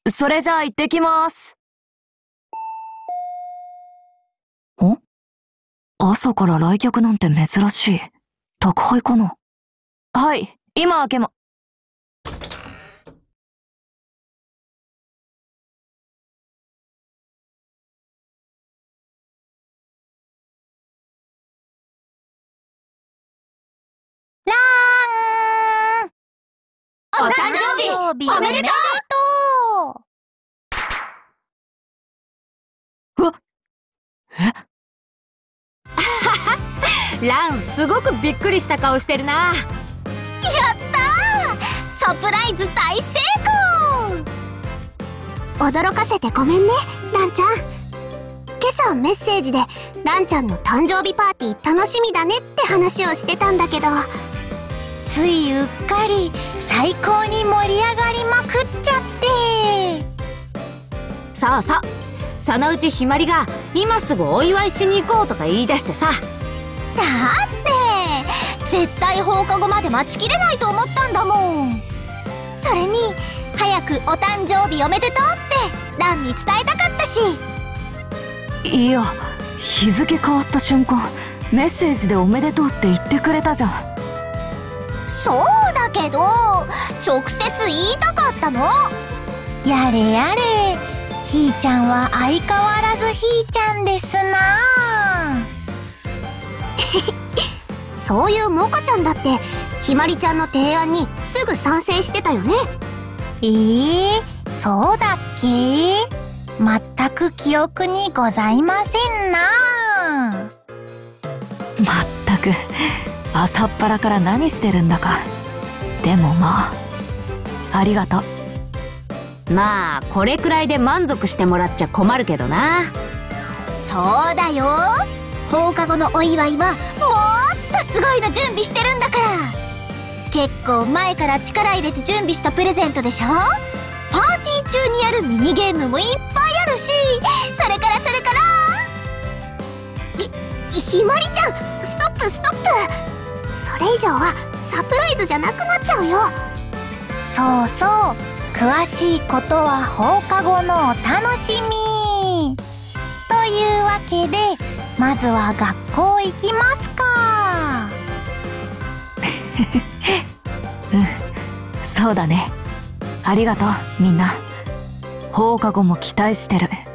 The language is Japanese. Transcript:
それじゃあ行ってきます。朝から来客なんて珍しい。宅配かな。はい、今開けま。 ラーンお誕生日おめでとう。 うわっ、 ランすごくびっくりした顔してるな。やったー、サプライズ大成功。驚かせてごめんね、ランちゃん。今朝メッセージでランちゃんの誕生日パーティー楽しみだねって話をしてたんだけど、ついうっかり最高に盛り上がりまくっちゃって。そうそう、そのうちひまりが今すぐお祝いしに行こうとか言い出してさ。だって絶対放課後まで待ちきれないと思ったんだもん。それに早くお誕生日おめでとうってランに伝えたかったし。 いや、日付変わった瞬間メッセージでおめでとうって言ってくれたじゃん。 そうだけど直接言いたかったの。やれやれ、ひーちゃんは相変わらずひーちゃんですな。そういうモカちゃんだってひまりちゃんの提案にすぐ賛成してたよね。そうだっけ？全く記憶にございませんな。 まったく朝っぱらから何してるんだか。でもまあありがとう。 まあこれくらいで満足してもらっちゃ困るけどな。そうだよ、放課後のお祝いはもっとすごいの準備してるんだから。結構前から力入れて準備したプレゼントでしょ。パーティー中にやるミニゲームもいっぱいあるし、それからひまりちゃん、ストップストップ。それ以上はサプライズじゃなくなっちゃうよ。そうそう、詳しいことは放課後のお楽しみというわけで、まずは学校行きますか。 そうだね。ありがとうみんな。放課後も期待してる。